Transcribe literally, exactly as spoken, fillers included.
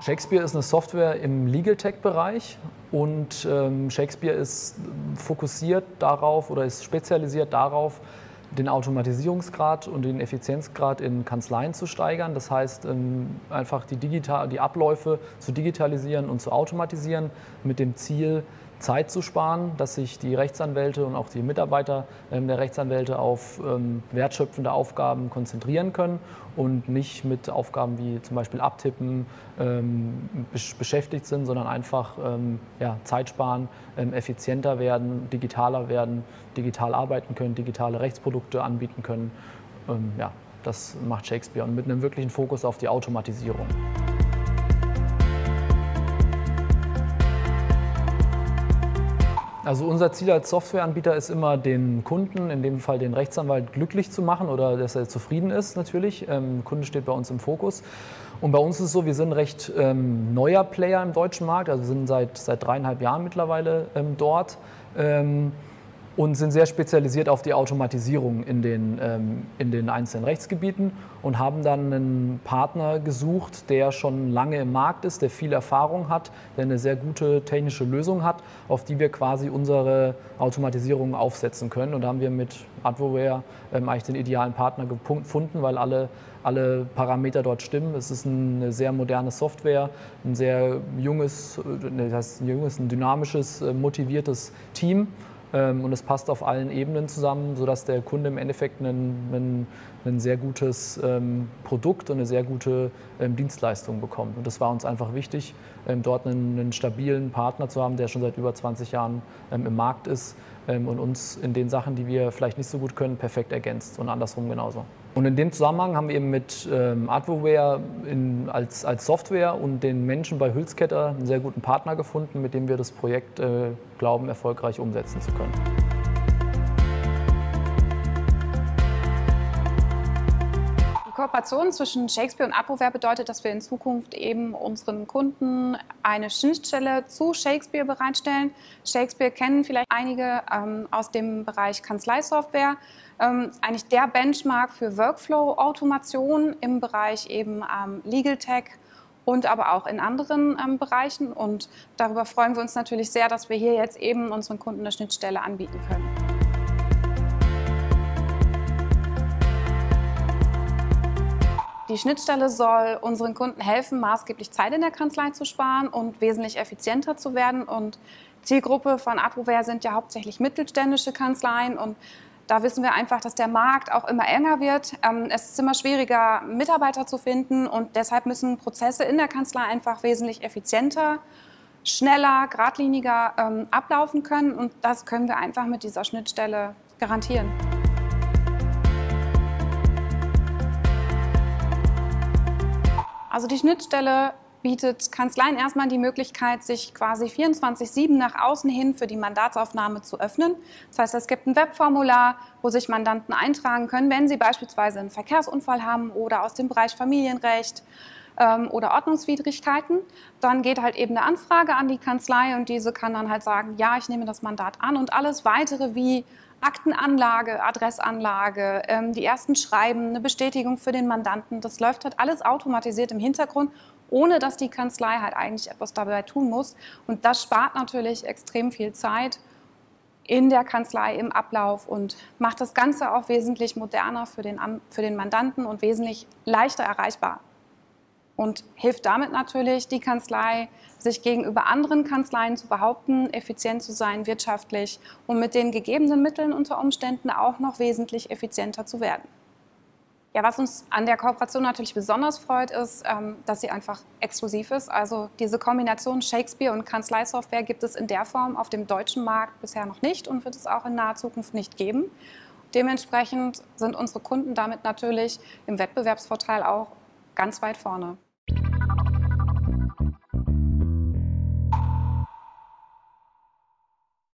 Shakespeare ist eine Software im Legal Tech-Bereich und ähm, Shakespeare ist fokussiert darauf oder ist spezialisiert darauf, den Automatisierungsgrad und den Effizienzgrad in Kanzleien zu steigern. Das heißt, ähm, einfach die, digital, die Abläufe zu digitalisieren und zu automatisieren mit dem Ziel, Zeit zu sparen, dass sich die Rechtsanwälte und auch die Mitarbeiter ähm, der Rechtsanwälte auf ähm, wertschöpfende Aufgaben konzentrieren können und nicht mit Aufgaben wie zum Beispiel Abtippen ähm, besch beschäftigt sind, sondern einfach ähm, ja, Zeit sparen, ähm, effizienter werden, digitaler werden, digital arbeiten können, digitale Rechtsprodukte anbieten können. Ähm, ja, das macht Shakespeare und mit einem wirklichen Fokus auf die Automatisierung. Also unser Ziel als Softwareanbieter ist immer, den Kunden, in dem Fall den Rechtsanwalt, glücklich zu machen oder dass er zufrieden ist natürlich. Ähm, der Kunde steht bei uns im Fokus. Und bei uns ist es so, wir sind ein recht ähm, neuer Player im deutschen Markt, also sind seit, seit dreieinhalb Jahren mittlerweile ähm, dort. Ähm, und sind sehr spezialisiert auf die Automatisierung in den, ähm, in den einzelnen Rechtsgebieten und haben dann einen Partner gesucht, der schon lange im Markt ist, der viel Erfahrung hat, der eine sehr gute technische Lösung hat, auf die wir quasi unsere Automatisierung aufsetzen können. Und da haben wir mit Advoware ähm, eigentlich den idealen Partner gefunden, weil alle, alle Parameter dort stimmen. Es ist eine sehr moderne Software, ein sehr junges, das heißt ein junges, ein dynamisches, motiviertes Team. Und es passt auf allen Ebenen zusammen, sodass der Kunde im Endeffekt ein, ein, ein sehr gutes ähm, Produkt und eine sehr gute ähm, Dienstleistung bekommt. Und das war uns einfach wichtig, ähm, dort einen, einen stabilen Partner zu haben, der schon seit über zwanzig Jahren ähm, im Markt ist ähm, und uns in den Sachen, die wir vielleicht nicht so gut können, perfekt ergänzt und andersrum genauso. Und in dem Zusammenhang haben wir eben mit ähm, Advoware in, als, als Software und den Menschen bei Hülsketter einen sehr guten Partner gefunden, mit dem wir das Projekt äh, glauben, erfolgreich umsetzen zu können. Die Kooperation zwischen Shakespeare und Advoware bedeutet, dass wir in Zukunft eben unseren Kunden eine Schnittstelle zu Shakespeare bereitstellen. Shakespeare kennen vielleicht einige ähm, aus dem Bereich Kanzleisoftware. Ähm, eigentlich der Benchmark für Workflow-Automation im Bereich eben ähm, Legal Tech und aber auch in anderen ähm, Bereichen. Und darüber freuen wir uns natürlich sehr, dass wir hier jetzt eben unseren Kunden eine Schnittstelle anbieten können. Die Schnittstelle soll unseren Kunden helfen, maßgeblich Zeit in der Kanzlei zu sparen und wesentlich effizienter zu werden. Und Zielgruppe von Advoware sind ja hauptsächlich mittelständische Kanzleien. Und da wissen wir einfach, dass der Markt auch immer enger wird. Es ist immer schwieriger, Mitarbeiter zu finden. Und deshalb müssen Prozesse in der Kanzlei einfach wesentlich effizienter, schneller, geradliniger ähm, ablaufen können. Und das können wir einfach mit dieser Schnittstelle garantieren. Also die Schnittstelle bietet Kanzleien erstmal die Möglichkeit, sich quasi vierundzwanzig sieben nach außen hin für die Mandatsaufnahme zu öffnen. Das heißt, es gibt ein Webformular, wo sich Mandanten eintragen können, wenn sie beispielsweise einen Verkehrsunfall haben oder aus dem Bereich Familienrecht ähm, oder Ordnungswidrigkeiten. Dann geht halt eben eine Anfrage an die Kanzlei und diese kann dann halt sagen, ja, ich nehme das Mandat an, und alles Weitere wie Aktenanlage, Adressanlage, ähm, die ersten Schreiben, eine Bestätigung für den Mandanten, das läuft halt alles automatisiert im Hintergrund, ohne dass die Kanzlei halt eigentlich etwas dabei tun muss. Und das spart natürlich extrem viel Zeit in der Kanzlei im Ablauf und macht das Ganze auch wesentlich moderner für den, für den Mandanten und wesentlich leichter erreichbar. Und hilft damit natürlich die Kanzlei, sich gegenüber anderen Kanzleien zu behaupten, effizient zu sein, wirtschaftlich und mit den gegebenen Mitteln unter Umständen auch noch wesentlich effizienter zu werden. Ja, was uns an der Kooperation natürlich besonders freut, ist, dass sie einfach exklusiv ist. Also diese Kombination Shakespeare und Kanzleisoftware gibt es in der Form auf dem deutschen Markt bisher noch nicht und wird es auch in naher Zukunft nicht geben. Dementsprechend sind unsere Kunden damit natürlich im Wettbewerbsvorteil auch ganz weit vorne.